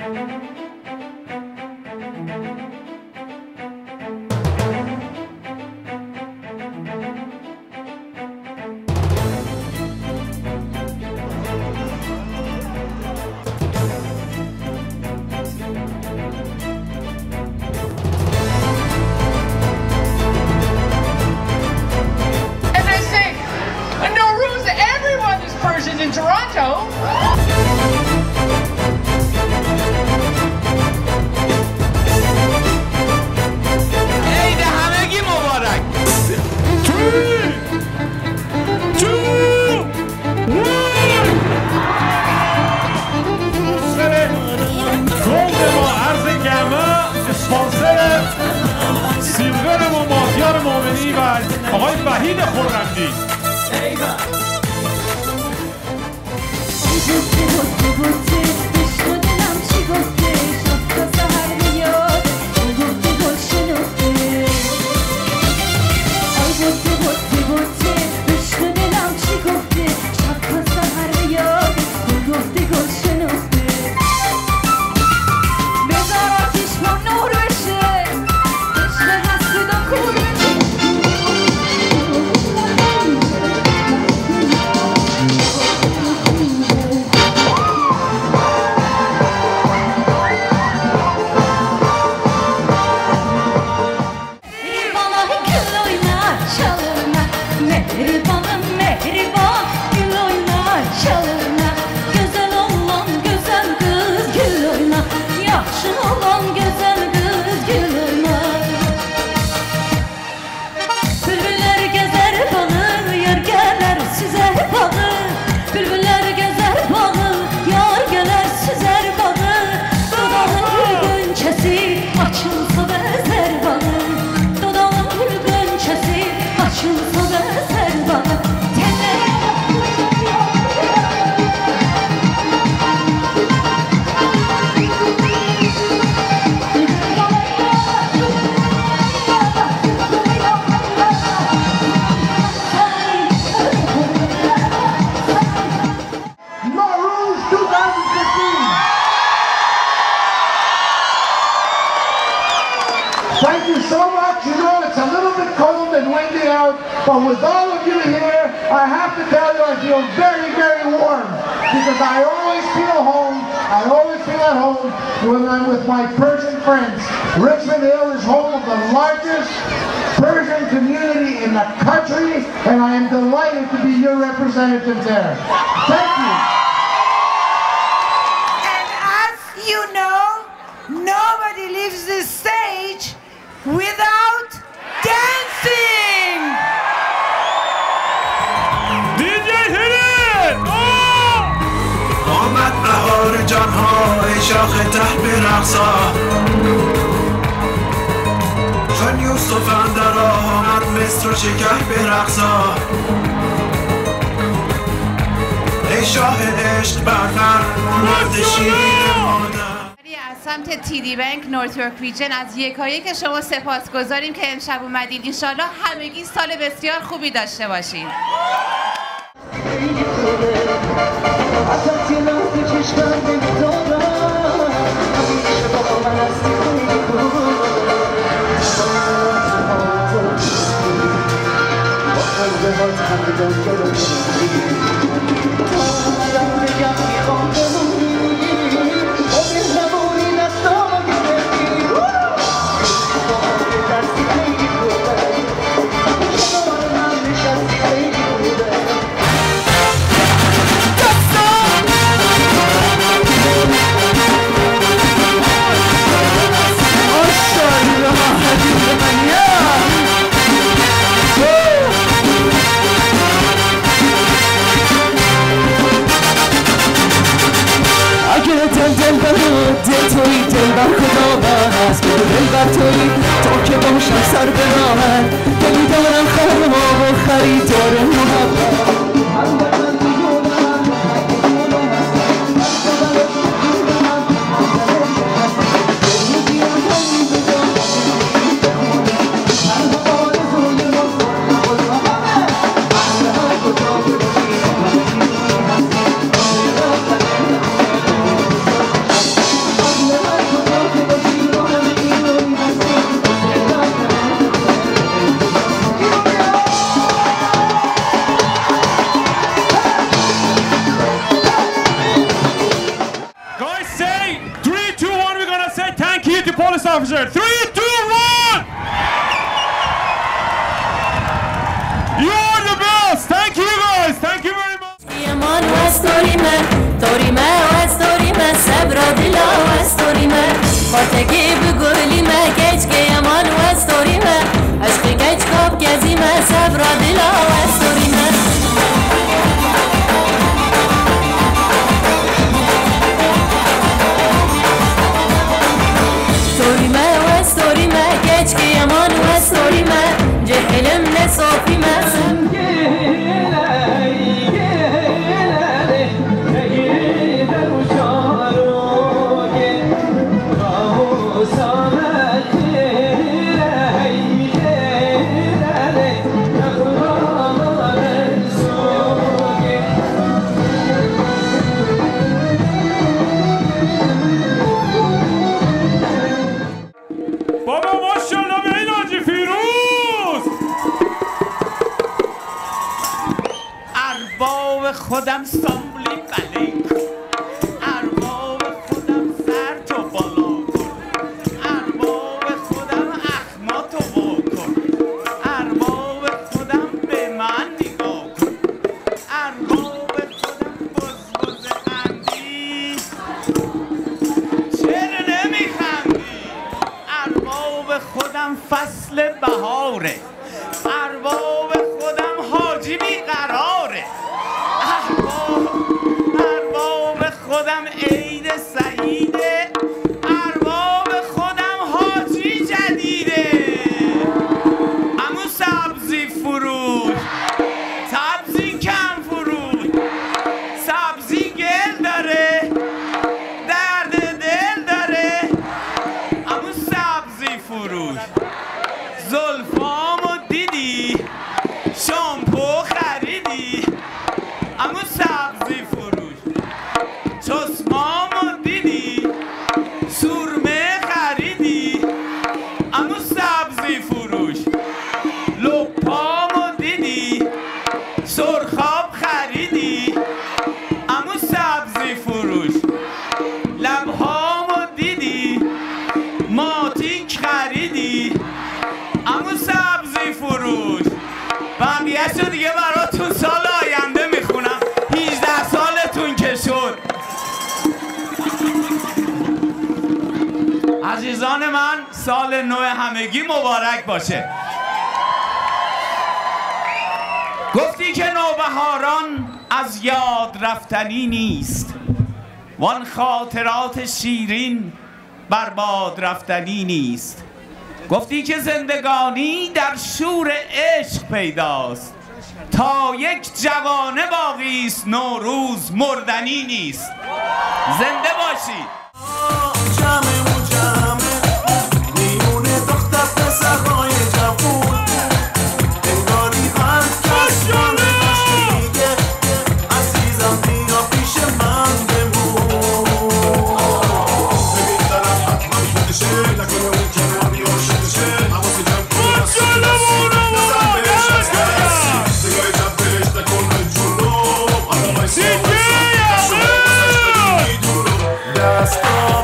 In Toronto. عید همگی مبارک. 3 2 1 گلد ما عرض گرما اسپانسر سیلور ما مازیار مومنی و آقای وحید خرمدی. Thank you so much. You know, it's a little bit cold and windy out, but with all of you here, I have to tell you I feel very, very warm because I always feel home. I always feel at home when I'm with my Persian friends. Richmond Hill is home of the largest Persian community in the country, and I am delighted to be your representative there. Thank you. And as you know, nobody leaves this stage without dancing! DJ hit it! آمد بهار جانها ای شاخ ته برقصا خان یوسف اندر آمد مصر و شکه برقصا ای شاه عشق برفر مرد شیر مادر. از سمت TD بانک نورتورک ریجن از یکایک شما سپاسگزاریم که امشب اومدین. انشالله همگی سال بسیار خوبی داشته باشین. تا که باشم سر به راهت دلی دارم خرما و خریدار محبت police officer. 3, 2, 1. You are the best. Thank you guys. Thank you very much. Yaman wastorime, torime wastorime, sabra dila wastorime. Fategi bugulime, keçke yaman wastorime, aşkı geç kop gezime, sabra dila wastorime. Torime wastorime, keçke yaman wastorime, cehilim ne sofime. بابا ماشاءالله به این حاجی فیروز. ارباب خودم سامبولی بله کن، ارباب خودم سر تو بالا کن، ارباب خودم اخماتو واکن، ارباب خودم به من نگاه کن، ارباب خودم بزبز خندی چرا نمیخندی، ارباب خودم فصل بهاره، ارباب خودم حاجی بیقراره، ارباب خودم عید سعیده، ارباب خودم حاجی جدیده. عمو سبزی فروش، سبزی کم فروش، سبزی گل داره، درد دل داره. عمو سبزی فروش، زلفامو دیدی، شامپو خریدی. عمو سبزی فروش، چشمامو دیدی، سرمه خریدی. عمو سبزی فروش، لپامو دیدی، سرخاب خریدی. عمو سبزی فروش، لبهامو دیدی، ماتیک خریدی. عمو سبزی فروش، بقیه‌شو دیگه براتون سال آینده میخونم، 18 سالتون که شد. عزیزان من، سال نو همگی مبارک باشه. گفتی که نوبهاران از یاد رفتنی نیست، وان خاطرات شیرین بر باد رفتنی نیست. گفتی که زندگانی در شور عشق پیداست، تا یک جوانه باقی است نوروز مردنی نیست. زنده باشی. Let's go.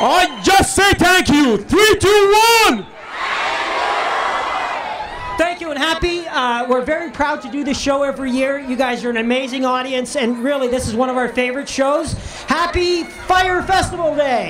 I just say thank you. 3, 2, 1. Thank you and happy. We're very proud to do this show every year. You guys are an amazing audience, and really, this is one of our favorite shows. Happy Fire Festival Day.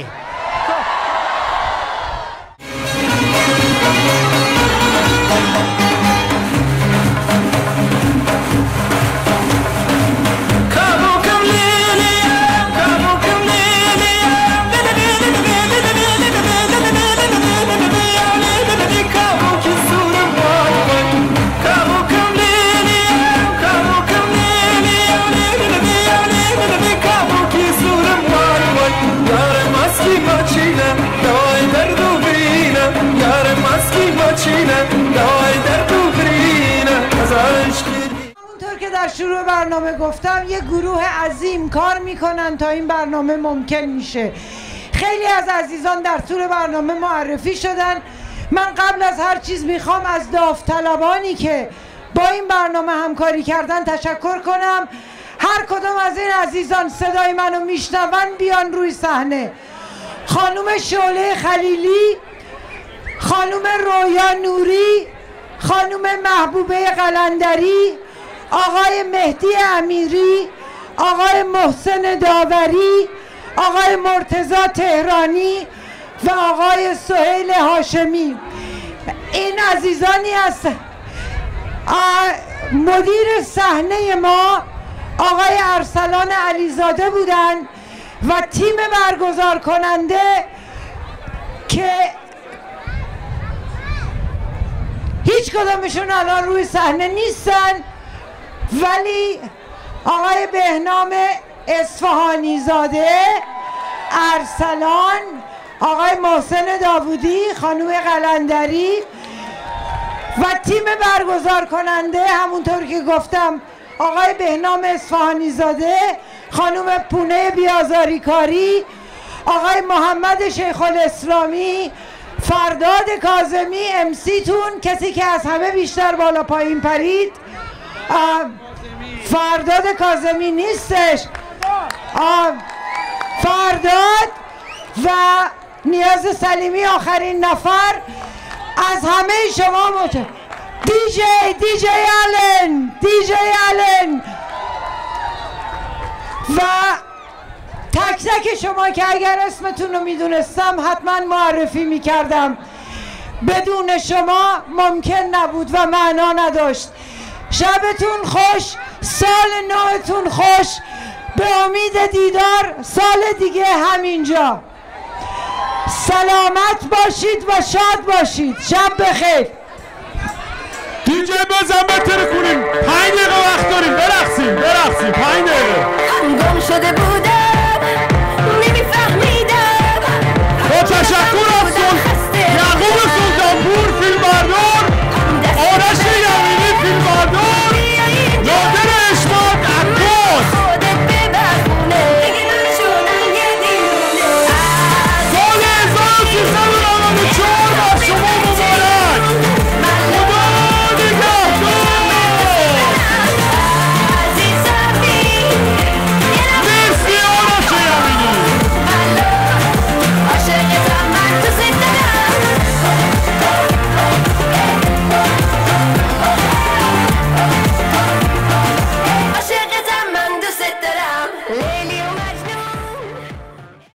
همونطور که در شروع برنامه گفتم یه گروه عظیم کار میکنن تا این برنامه ممکن میشه. خیلی از عزیزان در طول برنامه معرفی شدن. من قبل از هر چیز میخوام از داوطلبانی که با این برنامه همکاری کردن تشکر کنم. هر کدوم از این عزیزان صدای منو میشنون بیان روی صحنه. خانم شعله خلیلی، خانم رویا نوری، خانم محبوبه قلندری، آقای مهدی امیری، آقای محسن داوری، آقای مرتضی تهرانی و آقای سهیل هاشمی. این عزیزانی هستند. مدیر صحنه ما آقای ارسلان علیزاده بودن و تیم برگزار کننده که هیچ کدومشون الان روی صحنه نیستن، ولی آقای بهنام اصفهانی زاده، ارسلان، آقای محسن داوودی، خانم قلندری و تیم برگزار کننده همونطور که گفتم آقای بهنام اصفهانی زاده، خانم پونه بیازاری کاری، آقای محمد شیخ الاسلامی، فرداد کاظمی امسی تون، کسی که از همه بیشتر بالا پایین پرید. فرداد کاظمی نیستش، فرداد و نیاز سلیمی آخرین نفر. از همه شما دیجی آلن و تک تک شما که اگر اسمتون رو میدونستم حتما معرفی میکردم. بدون شما ممکن نبود و معنا نداشت. شبتون خوش، سال نوتون خوش، به امید دیدار سال دیگه همینجا. سلامت باشید و شاد باشید. شب بخیر. دیجی بزن بتره کنیم. 5 دقیقه وقت داریم. برقصیم 5 دقیقه. گم شده بوده